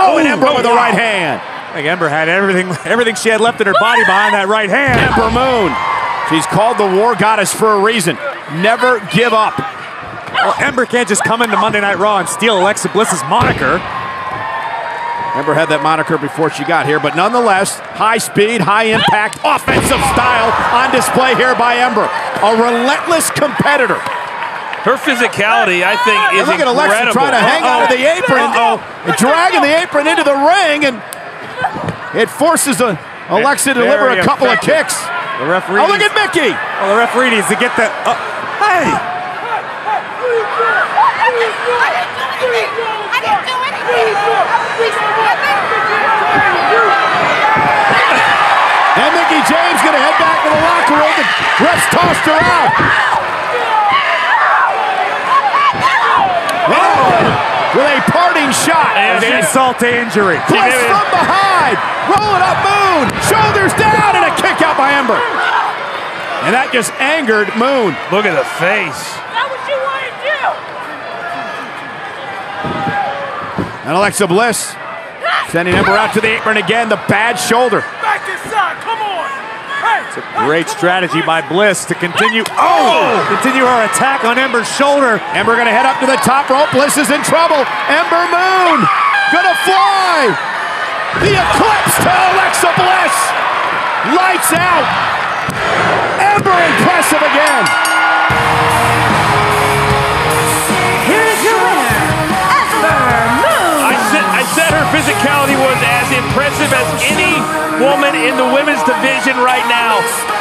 Oh, and Ember with the right hand. I think Ember had everything she had left in her body behind that right hand. Ember Moon. She's called the War Goddess for a reason. Never give up. Well, Ember can't just come into Monday Night Raw and steal Alexa Bliss's moniker. Ember had that moniker before she got here, but nonetheless, high speed, high impact, offensive style on display here by Ember. A relentless competitor. Her physicality, I think, is look incredible. Look at Alexa trying to hang out of the apron. And dragging the apron into the ring, and it forces Alexa to deliver a couple of kicks. The referee. Oh, look at Mickey. Well, the referee needs to get the. Hey! And Mickey James going to head back to the locker room. The refs tossed her out. With a parting shot. And insult to injury. Bliss from behind. Rolling up Moon. Shoulders down and a kick out by Ember. And that just angered Moon. Look at the face. That's what you want to do. And Alexa Bliss sending Ember out to the apron again. The bad shoulder. Back inside, come on. Hey. It's a great strategy by Bliss to continue. Continue her attack on Ember's shoulder. Ember gonna head up to the top rope. Bliss is in trouble. Ember Moon gonna fly. The eclipse to Alexa Bliss. Lights out. Ember impressive again. Here's your winner, Ember Moon. I said her physicality was as impressive as any woman in the women's division right now.